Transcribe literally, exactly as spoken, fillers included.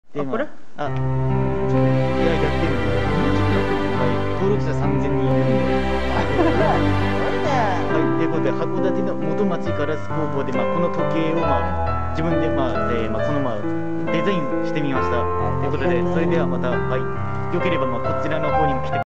で、 あ、これまあ、あ、いや、やってるんで、はい、登録者さんぜんにんいるんで。 すごいね。 はい、ということで、函館の元町ガラス工房で、まあ、この時計を、まあ、自分で、まあ、えー、まあ、この、まあ、デザインしてみました。ということで、それではまた、はい、よければ、まあ、こちらの方にも来て。